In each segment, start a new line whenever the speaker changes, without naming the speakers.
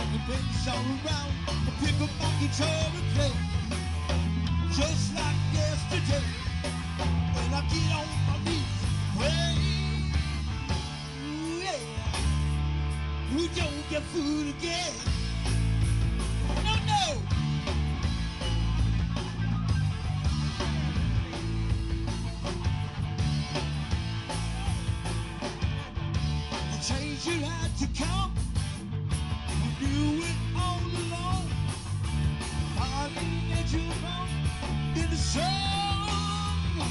Things all around, I pick up my guitar and play, just like yesterday. And I get on my knees, pray. Ooh, yeah. We don't get food again. No, no. The change you had to come. You knew it all along. Partying at your home in the sun.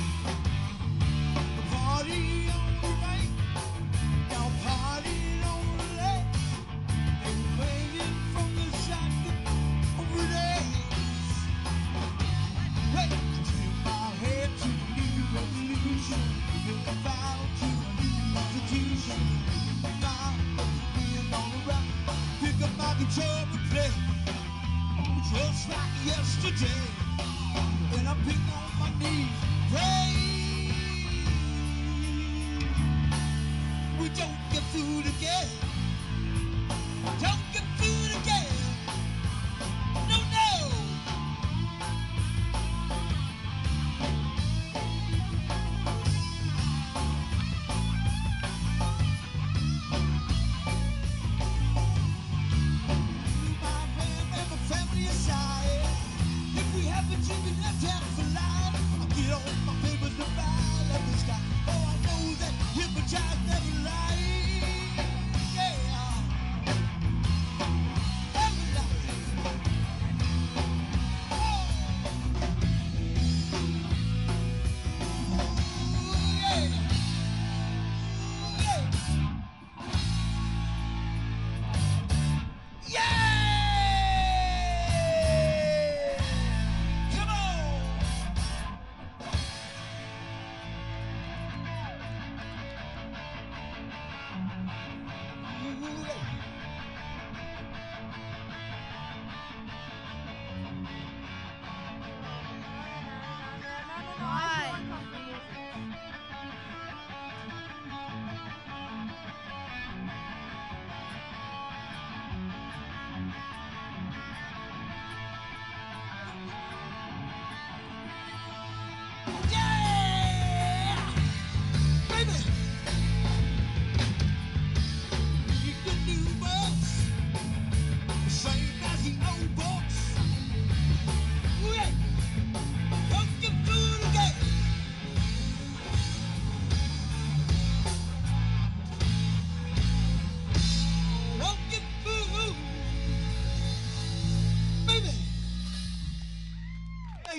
Party on the right, now party on the left. And waiting from the shotgun over there. Hey, turn my head to a new revolution. Give a vow to a new constitution. Now, being on the right. Pick up my guitar and play, just like yesterday. And I pick on my knees, pray. We don't get food again. Don't